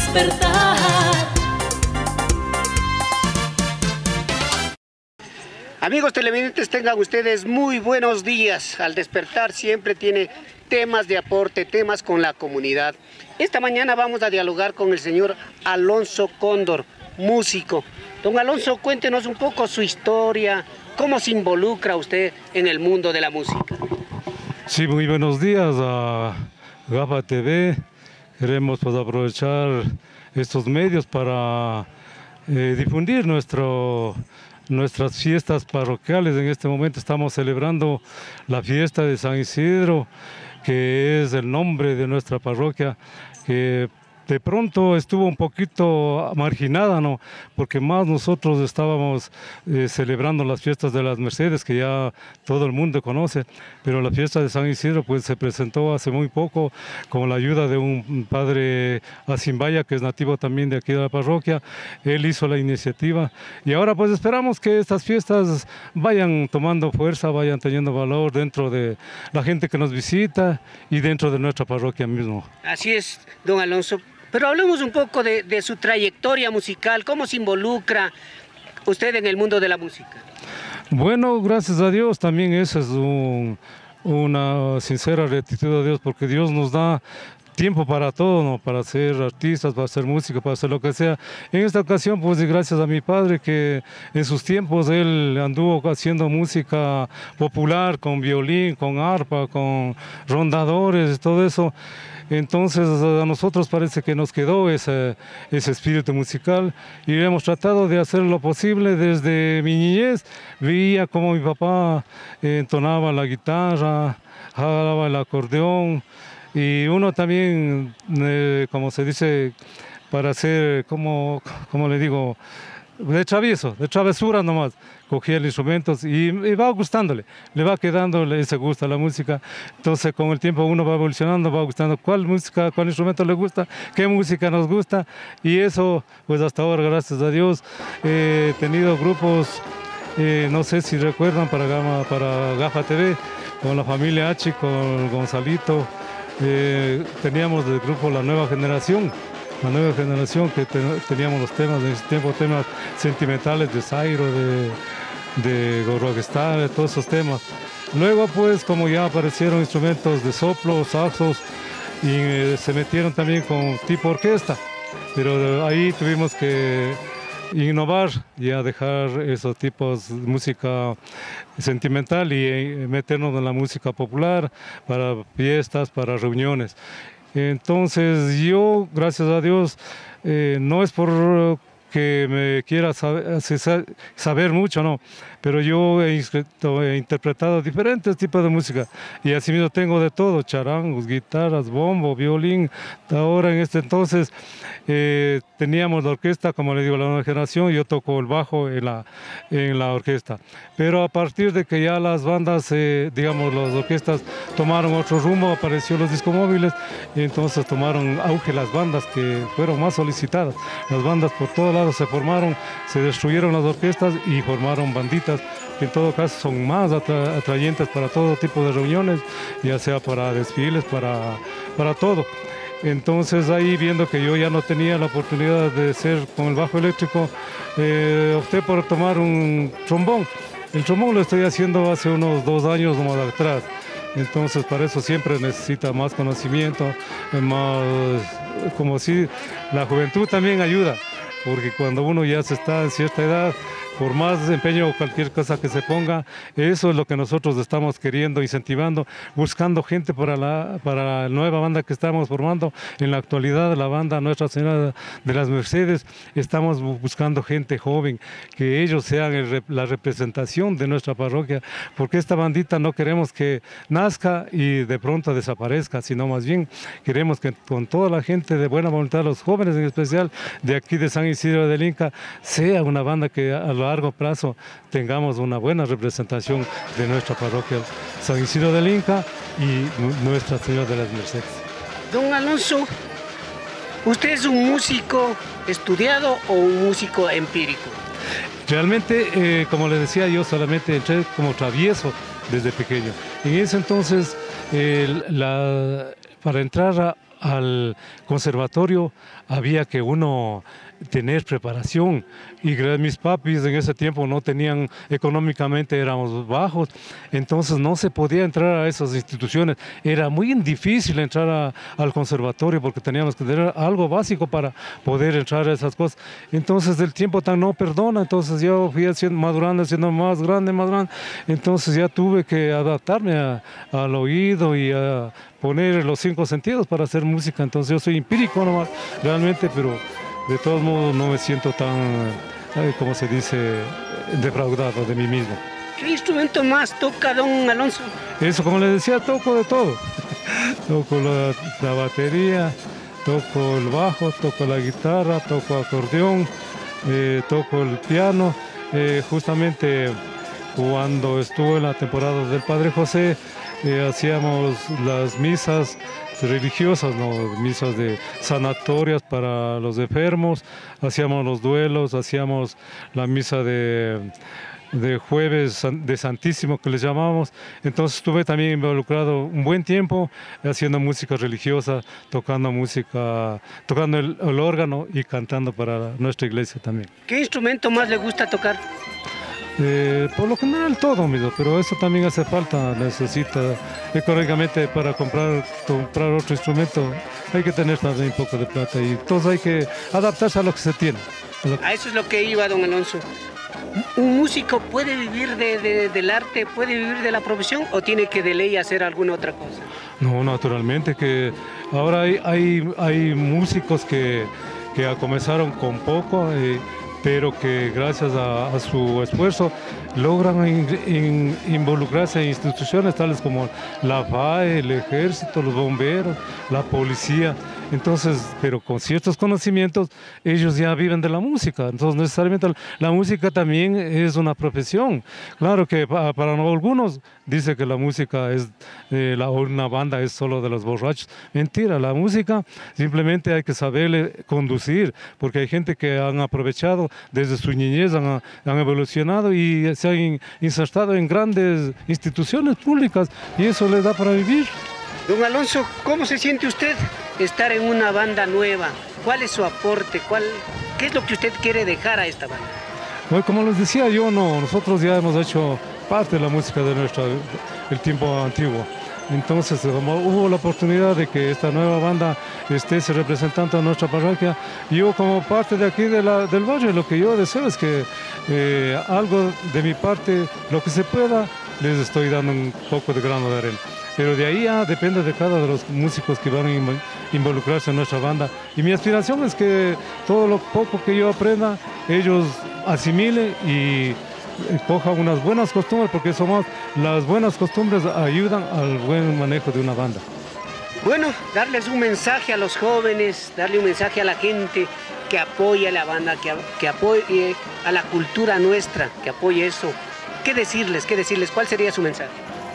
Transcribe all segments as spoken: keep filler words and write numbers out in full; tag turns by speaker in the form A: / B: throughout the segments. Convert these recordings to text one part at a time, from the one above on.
A: despertar.
B: Amigos televidentes, tengan ustedes muy buenos días. Al despertar siempre tiene temas de aporte, temas con la comunidad. Esta mañana vamos a dialogar con el señor Alonso Cóndor, músico. Don Alonso, cuéntenos un poco su historia, cómo se involucra usted en el mundo de la música.
C: Sí, muy buenos días a GAFA T V. Queremos pues, aprovechar estos medios para eh, difundir nuestro... nuestras fiestas parroquiales. En este momento estamos celebrando la fiesta de San Isidro, que es el nombre de nuestra parroquia, que de pronto estuvo un poquito marginada, ¿no? Porque más nosotros estábamos eh, celebrando las fiestas de las Mercedes, que ya todo el mundo conoce, pero la fiesta de San Isidro pues se presentó hace muy poco con la ayuda de un padre Asimbaya, que es nativo también de aquí de la parroquia. Él hizo la iniciativa y ahora pues esperamos que estas fiestas vayan tomando fuerza, vayan teniendo valor dentro de la gente que nos visita y dentro de nuestra parroquia mismo.
B: Así es, don Alonso. Pero hablemos un poco de, de su trayectoria musical, cómo se involucra usted en el mundo de la música.
C: Bueno, gracias a Dios, también esa es un, una sincera gratitud a Dios, porque Dios nos da tiempo para todo, ¿no? Para ser artistas, para hacer música, para hacer lo que sea. En esta ocasión, pues gracias a mi padre, que en sus tiempos él anduvo haciendo música popular con violín, con arpa, con rondadores, todo eso. Entonces a nosotros parece que nos quedó ese, ese espíritu musical y hemos tratado de hacer lo posible desde mi niñez. Veía cómo mi papá entonaba la guitarra, jalaba el acordeón y uno también, eh, como se dice, para hacer, como, como le digo, de travieso, de travesura nomás, cogía los instrumentos y, y va gustándole, le va quedando ese gusto a la música. Entonces con el tiempo uno va evolucionando, va gustando cuál música, cuál instrumento le gusta, qué música nos gusta, y eso pues hasta ahora, gracias a Dios, he tenido grupos, eh, no sé si recuerdan, para, Gama, para GAFA T V, con la familia H, con Gonzalito, eh, teníamos el grupo La Nueva Generación, la nueva generación que te, teníamos los temas en ese tiempo, temas sentimentales de Zairo, de, de Gorrogestar, de todos esos temas. Luego pues como ya aparecieron instrumentos de soplo, saxos, y eh, se metieron también con tipo orquesta, pero ahí tuvimos que innovar y a dejar esos tipos de música sentimental y eh, meternos en la música popular para fiestas, para reuniones. Entonces yo, gracias a Dios, eh, no es por que me quiera saber, saber mucho, no, pero yo he, inscrito, he interpretado diferentes tipos de música y así mismo tengo de todo, charangos, guitarras, bombo, violín. Ahora en este entonces eh, teníamos la orquesta, como le digo, La Nueva Generación, yo toco el bajo en la, en la orquesta, pero a partir de que ya las bandas, eh, digamos, las orquestas tomaron otro rumbo, apareció los discos móviles y entonces tomaron auge las bandas que fueron más solicitadas. Las bandas por todos lados se formaron, se destruyeron las orquestas y formaron banditas, que en todo caso son más atra atrayentes para todo tipo de reuniones, ya sea para desfiles, para, para todo. Entonces ahí, viendo que yo ya no tenía la oportunidad de ser con el bajo eléctrico, eh, opté por tomar un trombón. El trombón lo estoy haciendo hace unos dos años más atrás. Entonces para eso siempre necesita más conocimiento, más, como si la juventud también ayuda, porque cuando uno ya se está en cierta edad, por más empeño o cualquier cosa que se ponga, eso es lo que nosotros estamos queriendo, incentivando, buscando gente para la, para la nueva banda que estamos formando. En la actualidad, la banda Nuestra Señora de las Mercedes, estamos buscando gente joven, que ellos sean el, la representación de nuestra parroquia, porque esta bandita no queremos que nazca y de pronto desaparezca, sino más bien queremos que con toda la gente de buena voluntad, los jóvenes en especial, de aquí de San Isidro del Inca, sea una banda que a lo largo plazo tengamos una buena representación de nuestra parroquia San Isidro del Inca y Nuestra Señora de las Mercedes.
B: Don Alonso, ¿usted es un músico estudiado o un músico empírico?
C: Realmente, eh, como les decía, yo solamente entré como travieso desde pequeño. En ese entonces, eh, la, para entrar a al conservatorio había que uno tener preparación, y mis papis en ese tiempo no tenían, económicamente éramos bajos, entonces no se podía entrar a esas instituciones, era muy difícil entrar a, al conservatorio porque teníamos que tener algo básico para poder entrar a esas cosas. Entonces el tiempo tan no perdona, entonces yo fui haciendo, madurando, siendo más grande, más grande, entonces ya tuve que adaptarme a, al oído y a poner los cinco sentidos para hacer música. Entonces yo soy empírico nomás, realmente, pero de todos modos no me siento tan, como se dice, defraudado de mí mismo.
B: ¿Qué instrumento más toca don Alonso?
C: Eso, como les decía, toco de todo. Toco la, la batería, toco el bajo, toco la guitarra, toco acordeón, eh, toco el piano. Eh, justamente cuando estuve en la temporada del Padre José, eh, hacíamos las misas religiosas, ¿no? Misas de sanatorias para los enfermos, hacíamos los duelos, hacíamos la misa de, de jueves de Santísimo, que les llamamos. Entonces estuve también involucrado un buen tiempo haciendo música religiosa, tocando música, tocando el, el órgano y cantando para nuestra iglesia también.
B: ¿Qué instrumento más le gusta tocar?
C: Eh, por lo general todo, mismo, pero eso también hace falta, necesita económicamente para comprar, comprar otro instrumento, hay que tener también un poco de plata y entonces hay que adaptarse a lo que se tiene.
B: A eso es lo que iba, don Alonso. ¿Un músico puede vivir de, de, del arte, puede vivir de la profesión o tiene que de ley hacer alguna otra cosa?
C: No, naturalmente que ahora hay, hay, hay músicos que, que comenzaron con poco, eh, pero que gracias a, a su esfuerzo logran in, in, involucrarse en instituciones tales como la F A E, el ejército, los bomberos, la policía. Entonces, pero con ciertos conocimientos, ellos ya viven de la música. Entonces, necesariamente la música también es una profesión. Claro que para, para algunos dice que la música es, eh, la, una banda es solo de los borrachos. Mentira, la música simplemente hay que saberle conducir, porque hay gente que han aprovechado desde su niñez, han, han evolucionado y se han insertado en grandes instituciones públicas y eso les da para vivir.
B: Don Alonso, ¿cómo se siente usted estar en una banda nueva? ¿Cuál es su aporte? ¿Cuál, ¿Qué es lo que usted quiere dejar a esta banda?
C: Bueno, como les decía yo, no, nosotros ya hemos hecho parte de la música de nuestra, el tiempo antiguo. Entonces, como hubo la oportunidad de que esta nueva banda esté representando a nuestra parroquia, yo como parte de aquí de la, del barrio, lo que yo deseo es que eh, algo de mi parte, lo que se pueda, les estoy dando un poco de grano de arena. Pero de ahí ya depende de cada de los músicos que van a involucrarse en nuestra banda. Y mi aspiración es que todo lo poco que yo aprenda, ellos asimilen y cojan unas buenas costumbres, porque somos, las buenas costumbres ayudan al buen manejo de una banda.
B: Bueno, darles un mensaje a los jóvenes, darle un mensaje a la gente que apoye a la banda, que, que apoye a la cultura nuestra, que apoye eso. ¿Qué decirles? ¿Qué decirles? ¿Cuál sería su mensaje?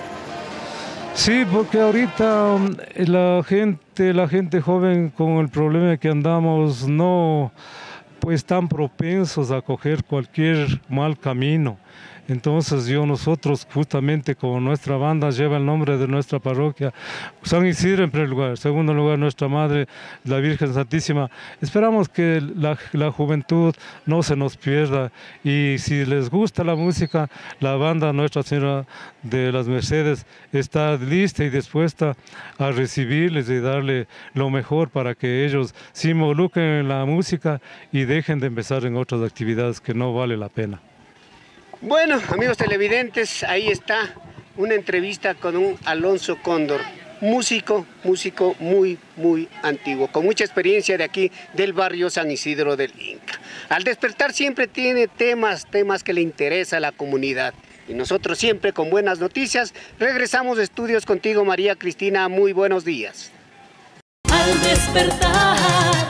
C: Sí, porque ahorita la gente, la gente joven con el problema que andamos no pues tan propensos a coger cualquier mal camino. Entonces yo, nosotros justamente como nuestra banda lleva el nombre de nuestra parroquia, San Isidro en primer lugar, en segundo lugar nuestra Madre, la Virgen Santísima. Esperamos que la, la juventud no se nos pierda y si les gusta la música, la banda Nuestra Señora de las Mercedes está lista y dispuesta a recibirles y darle lo mejor para que ellos se involucren en la música y dejen de empezar en otras actividades que no vale la pena.
B: Bueno, amigos televidentes, ahí está una entrevista con un Alonso Cóndor, músico, músico muy, muy antiguo, con mucha experiencia de aquí, del barrio San Isidro del Inca. Al despertar siempre tiene temas, temas que le interesa a la comunidad. Y nosotros siempre con buenas noticias, regresamos a estudios contigo, María Cristina, muy buenos días.
A: Al despertar